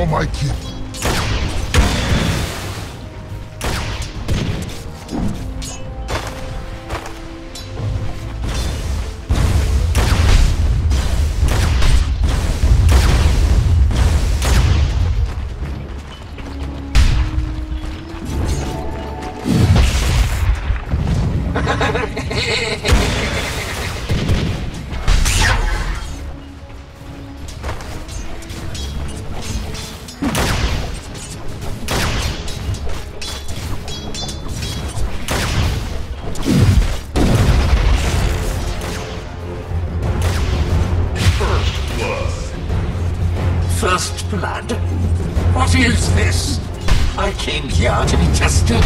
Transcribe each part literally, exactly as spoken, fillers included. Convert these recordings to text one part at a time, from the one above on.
for my kin. First blood? What is this? I came here to be tested.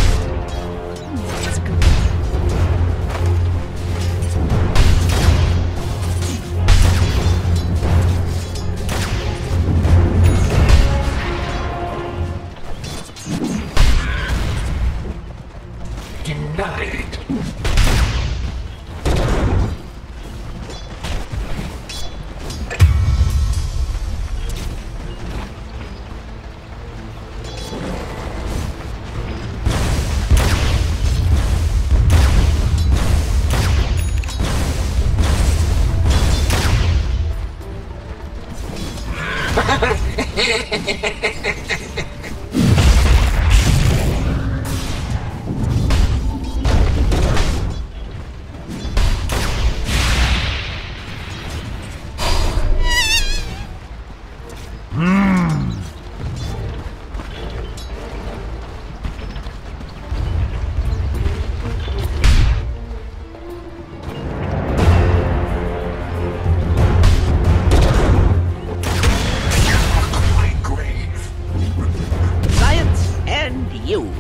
Denied. You.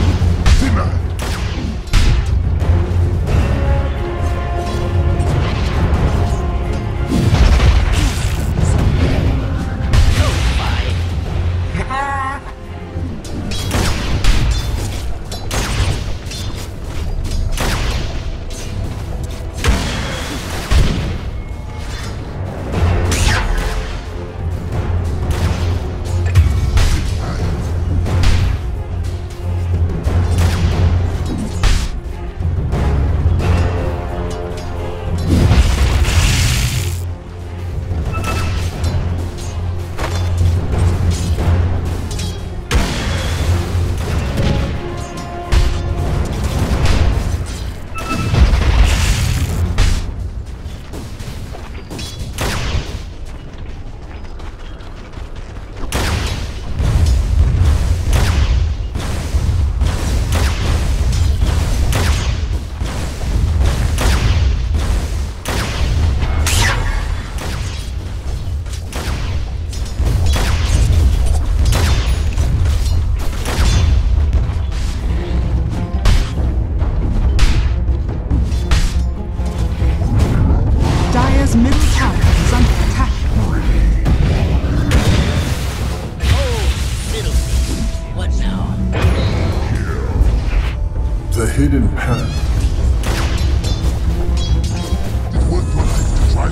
Dire's middle tower is under attack. Oh, middle. What now? The hidden path. It worth your life to try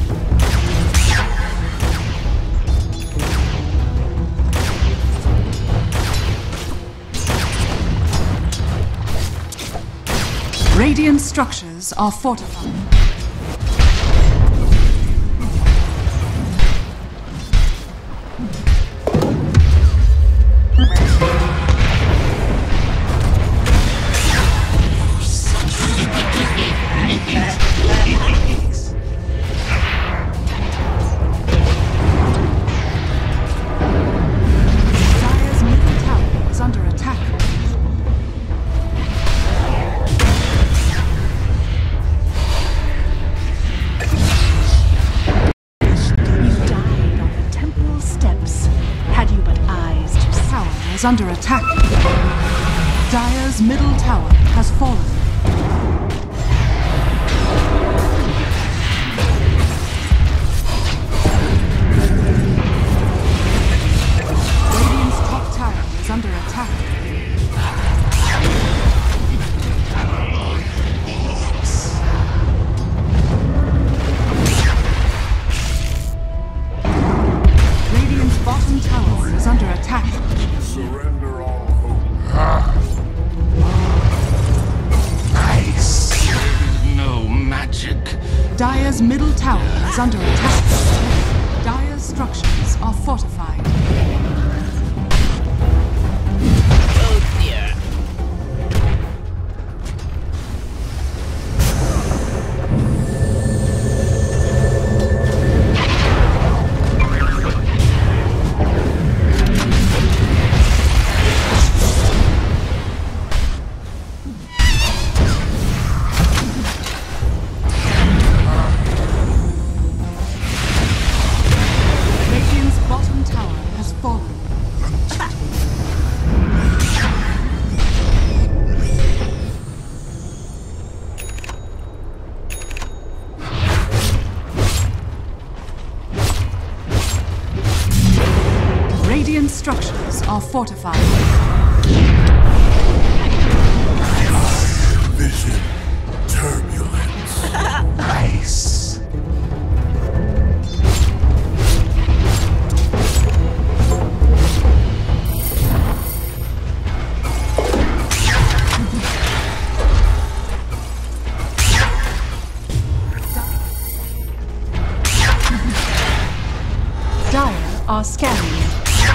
one. Radiant structures are fortified. Is under attack. Dire's middle tower has fallen. Radiant's top tower is under attack. Radiant's bottom tower is under Dire's middle tower is under attack. Dire's structures are fortified. Oh dear. Radiant's bottom tower has fallen. Radiant structures are fortified. Vision. Turbulence. Nice. Dire are scanning.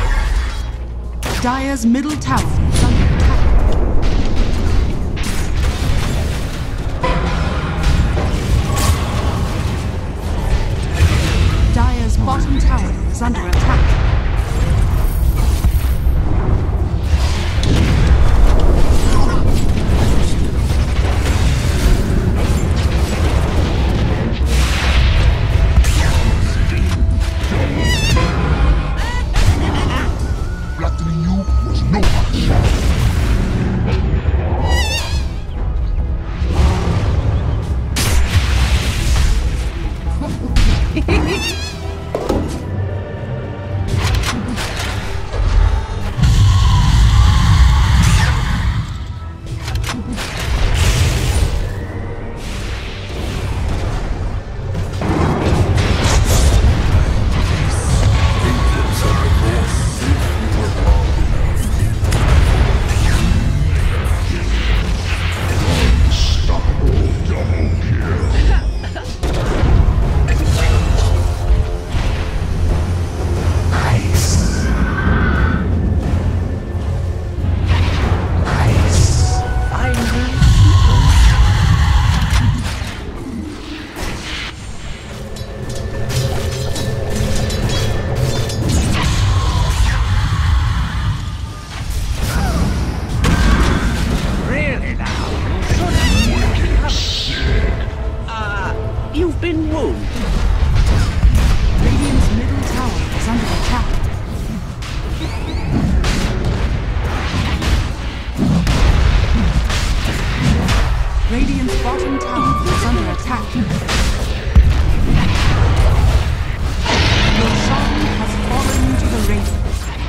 Dire's middle tower is under attack. Dire's bottom tower is under attack. Flattening you was no option. Really now? Ah, uh, you've been wounded. Radiant's middle tower is under attack. Radiant's bottom tower is under attack. Roshan has fallen to the Radiant.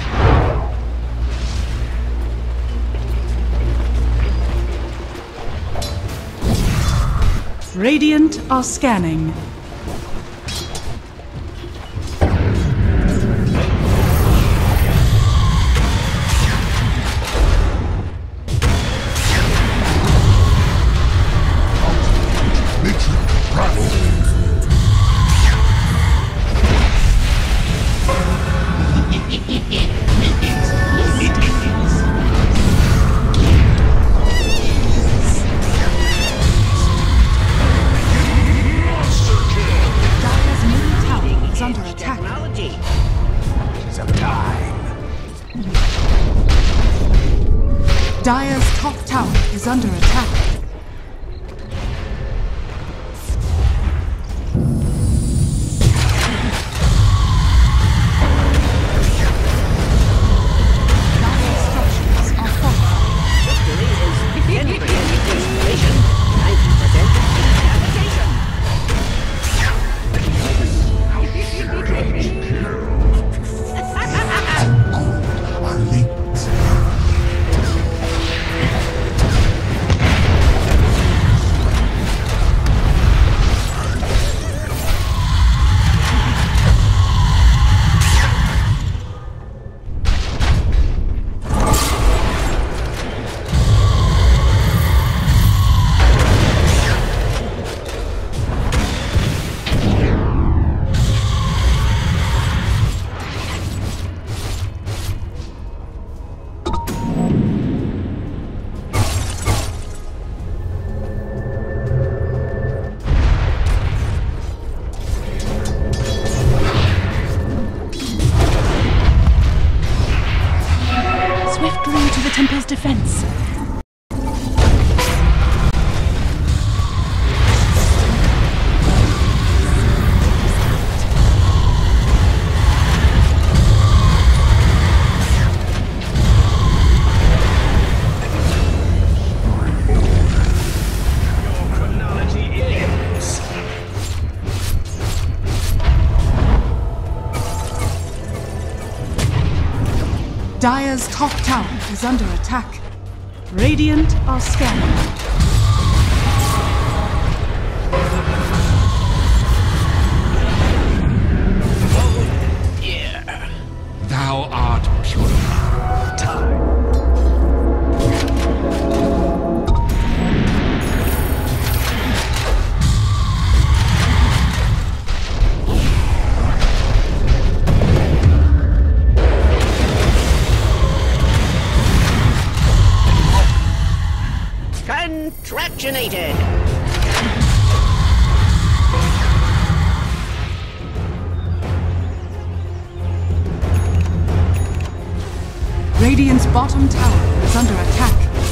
Radiant are scanning. Nature travels. Dire's middle tower is under attack. Technology. It's a time. Dire's top tower is under attack. Dire's structures are fortified. Victory is ten percent anticipation, ninety percent application. Are linked. Dire's top tower is under attack. Radiant are scanning. Thou art purified. Time. Contractionated. Radiant's bottom tower is under attack.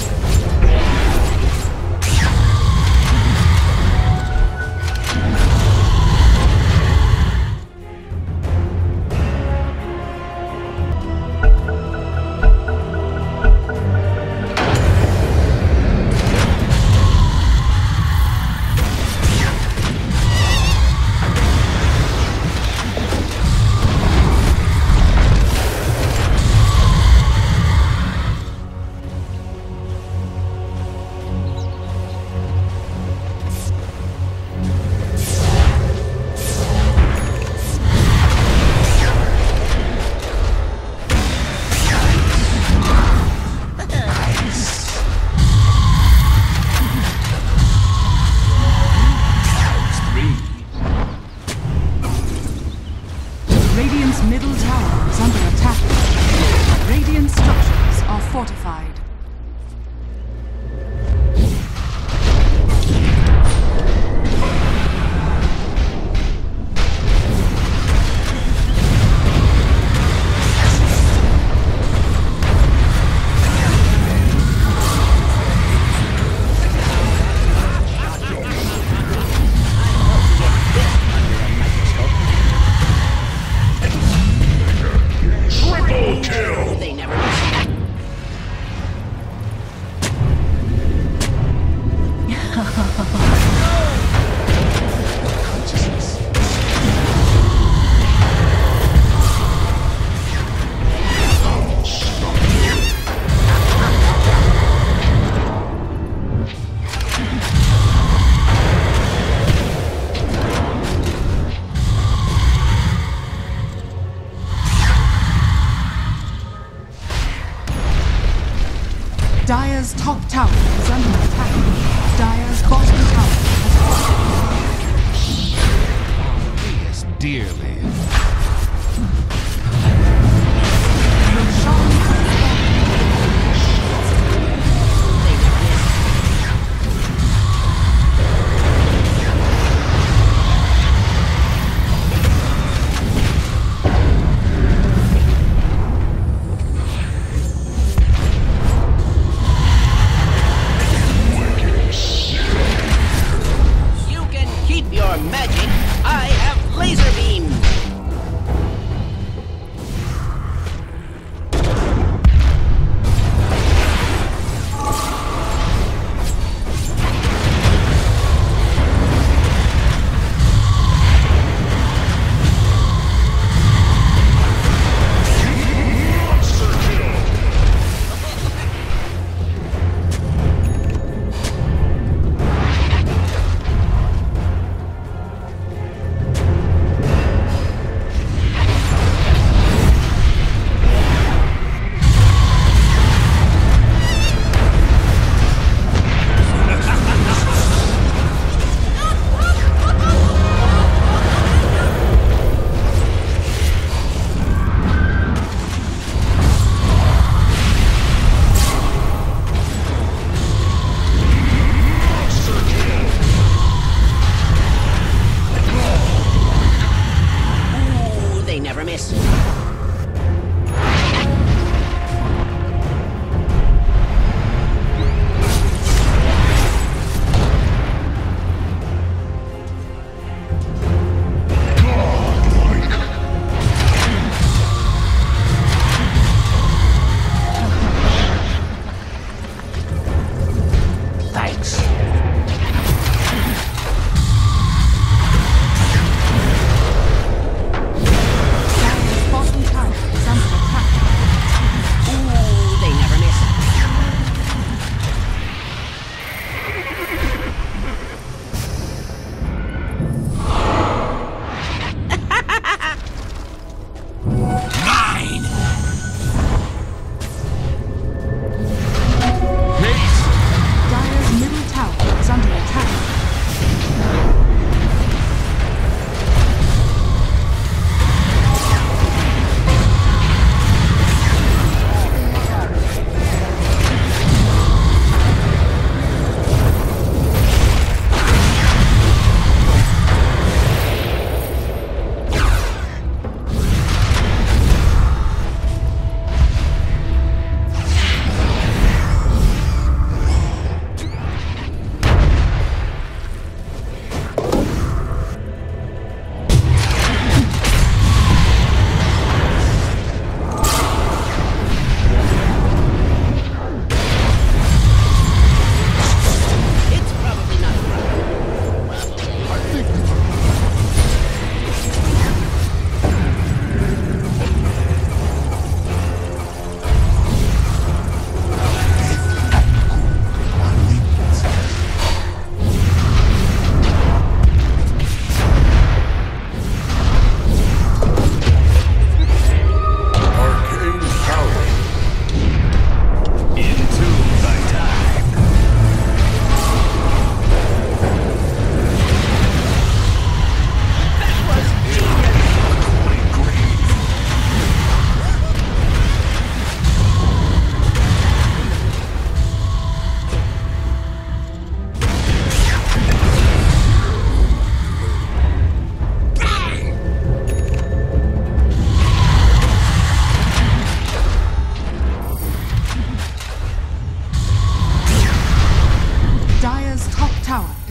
Radiant's middle tower is under attack. Radiant structures are fortified. They never respect. Dire's top tower is under attack. Dire's bottom tower has fallen. Yes, dearly. Roshan Keep your magic. I have laser beam.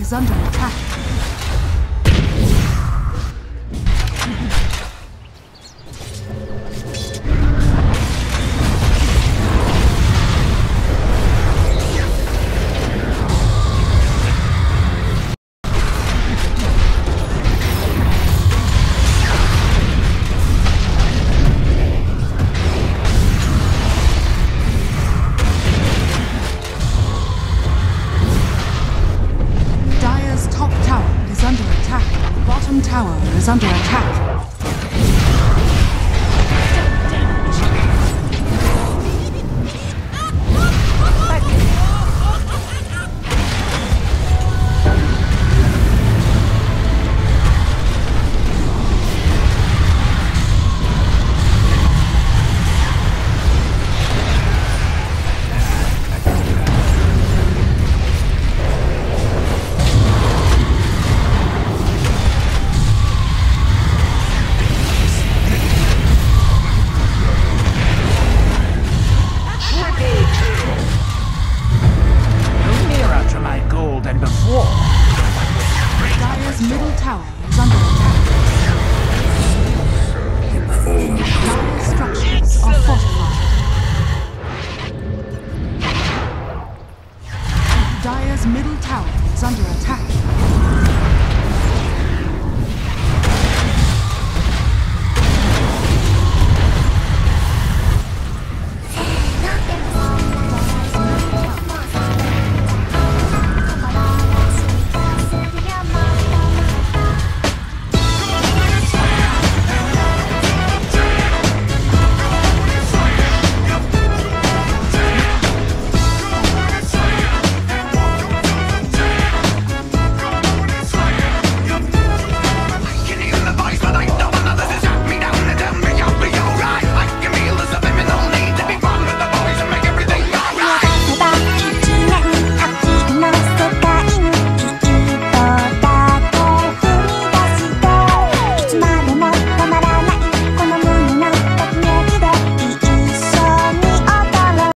is under attack. Dire's top tower is under attack. The bottom tower is under attack.